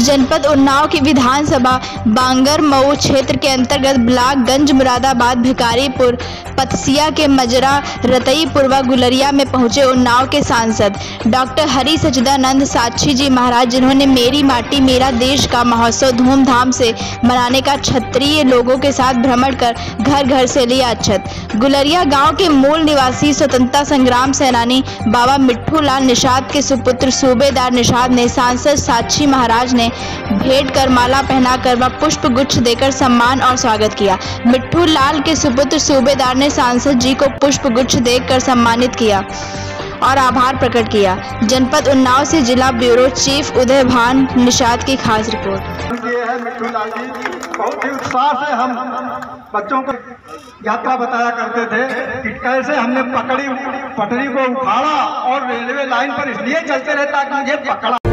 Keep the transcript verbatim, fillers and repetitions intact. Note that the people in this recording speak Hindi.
जनपद उन्नाव की विधानसभा बांगर मऊ क्षेत्र के अंतर्गत ब्लॉक गंज मुरादाबाद भिकारीपुर पतसिया के मजरा रतईपुर व गुलरिया में पहुंचे उन्नाव के सांसद डॉक्टर हरि सच्चिदानंद साक्षी जी महाराज, जिन्होंने मेरी माटी मेरा देश का महोत्सव धूमधाम से मनाने का क्षत्रिय लोगों के साथ भ्रमण कर घर घर से लिया अक्षत। गुलरिया गांव के मूल निवासी स्वतंत्रता संग्राम सेनानी बाबा मिट्ठू लाल निषाद के सुपुत्र सूबेदार निषाद ने सांसद साक्षी महाराज ने भेंट कर माला पहनाकर व पुष्प गुच्छ देकर सम्मान और स्वागत किया। मिट्ठू लाल के सुपुत्र सूबेदार ने सांसद जी को पुष्प गुच्छ देकर सम्मानित किया और आभार प्रकट किया। जनपद उन्नाव से जिला ब्यूरो चीफ उदय भान निषाद की खास रिपोर्ट। ये है मिट्ठू लाल जी, बहुत ही उत्साह से हम बच्चों को यात्रा बताया करते थे कि कैसे हमने पकड़ी पटरी को उखाड़ा और रेलवे लाइन पर इसलिए चलते रहे ताकि मुझे पकड़ा।